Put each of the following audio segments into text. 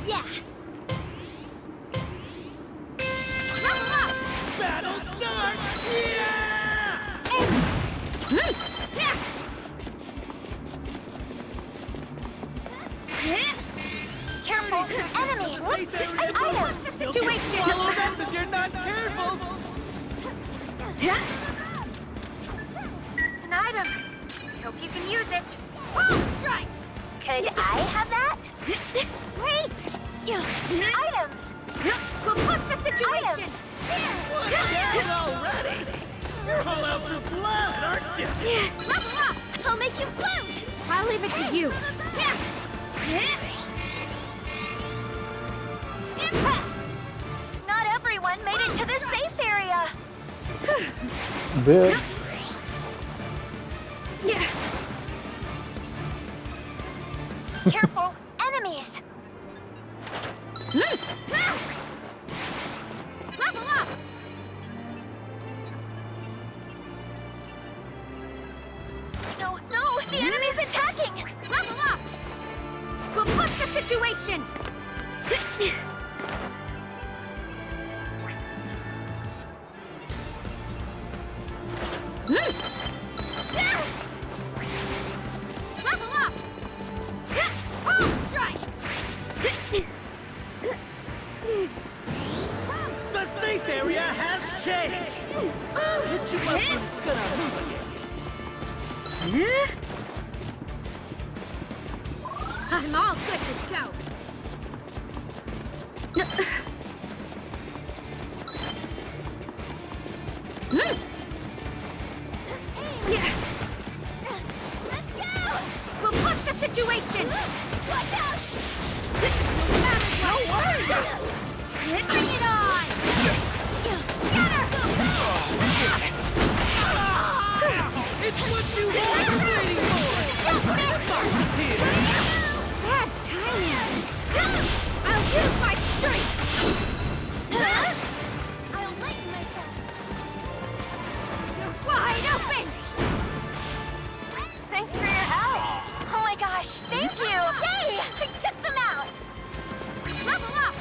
Yeah! Battle start! Yeah! Careful, enemies! Whoops! Items! The situation! Follow them if you're not careful! An item! Hope you can use it. Oh, strike! Could I have that? Wait! Items! We'll flip the situation! Dead already? You're all out for blood, aren't you? Level up! I'll make you float! I'll leave it to you. Impact! Not everyone made it to the safe area. Bit. Careful, enemies! Level up! No, no! The enemy's attacking! Level up! We'll flip the situation! Level up! Oh, strike! The safe area has changed! I'll hit you up when it's gonna move again. I'm all good to go. We'll flip the situation. Watch out! No worries. Bring it on! It's what you were waiting for! Bad timing. I'll use my strength. I'll lighten myself. You're wide open. Thanks for your help. Oh my gosh, thank you! Yay! I took them out! Level up.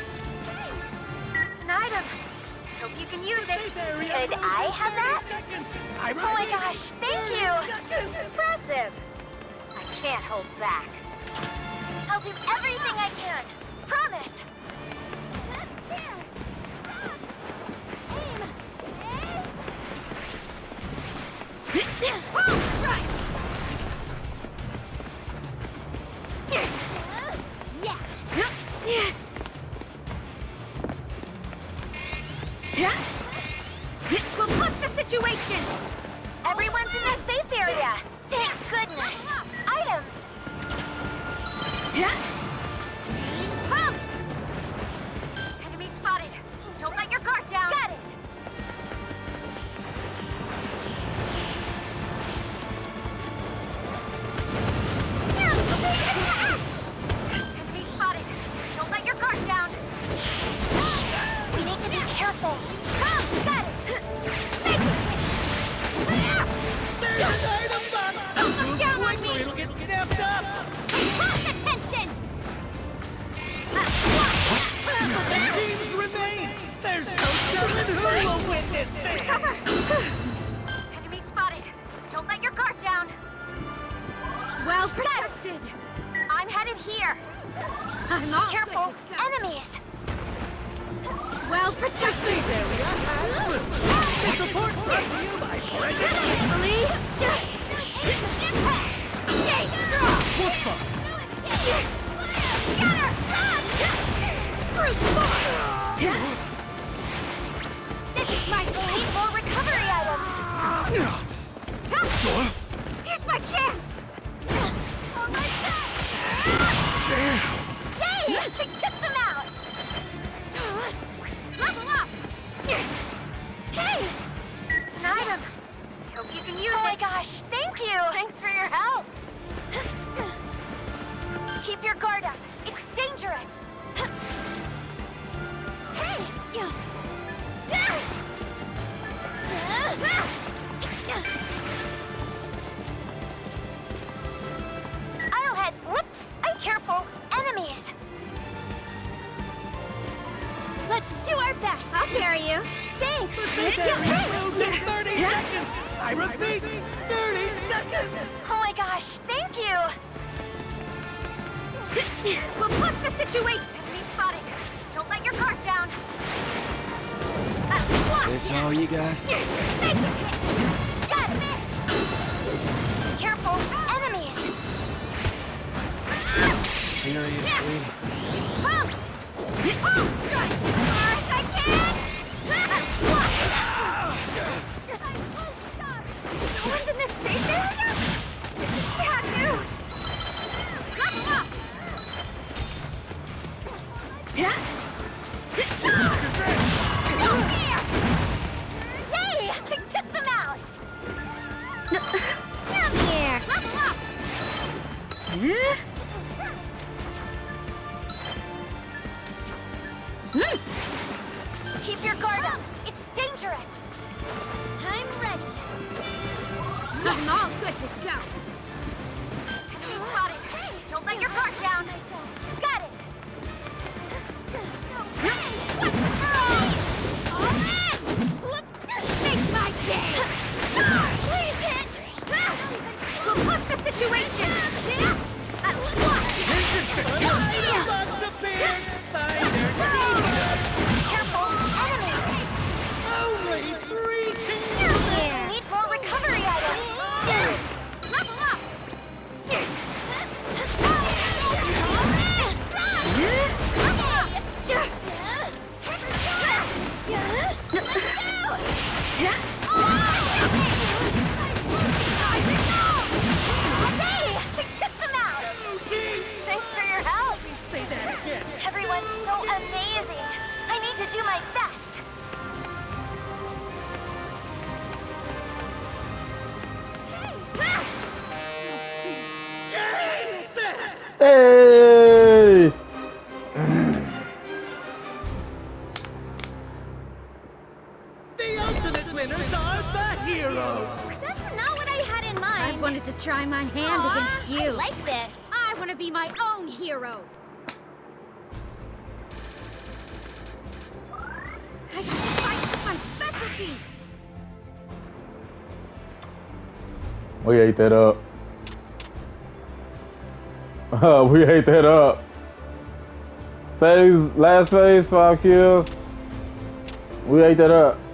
An item. Hope you can use it. Could I have that? Oh Oh my gosh, thank you! Impressive! I can't hold back. I'll do everything I can. Promise! Oh, strike. We'll flip the situation. Everyone's in the safe area! Thank goodness! Items! Pump. Enemy spotted! Don't let your guard down! Got it! Enemy spotted! Don't let your guard down! We need to be careful! Come! Got it! There's an item box! Don't look down on me. It'll get snapped up! Close attention. Teams remain! There's no telling who will win this thing! Cover. Enemy spotted! Don't let your guard down! Well protected. I'm headed here! I'm all Careful! good to go. Enemies! Well The protected. safe area has moved! The support brought to you by Brendan! Carefully. Impact. Stay strong. What the? Scatter. Brute force. This is my We need more recovery items! Tom. Here's my chance. Oh my god! Yay! I took them out! Level up. Hey! An item! Hope you can use it! Oh my gosh, thank you! Thanks for your help! Keep your guard up! It's dangerous! Hey! I'll head... Whoops! I'm careful! Enemy! Let's do our best. I'll carry you. Thanks. Prepare moves in 30 seconds. I repeat, 30 seconds. Oh my gosh, thank you. We'll flip the situation. Enemy spotted. Don't let your guard down. This all you got? Make it hit. Got miss. Careful, enemies. Seriously? Boom. Boom. Strike. As far as I can. No one's in this safe area? This is bad news. Level up. Go here. Yay! I took them out. Come here. Level up. Keep your guard up. It's dangerous. I'm ready. I'm all good to go. Enemy spotted. Don't let your guard down. Got it. All in! Make my day! Please hit. We'll flip the situation. Bugs appeared. Fighters. Careful, enemies. Only 3 teams. I need more recovery items. Level up! Thanks for your help. Say that again. Everyone's so amazing. I need to do my best. Game set. Hey! The ultimate winners are the heroes. That's not what I had in mind. I wanted to try my hand against you. I like this. I want to be my own hero. I can fight my specialty. We ate that up. We ate that up. Phase, last phase, 5 kills. We ate that up.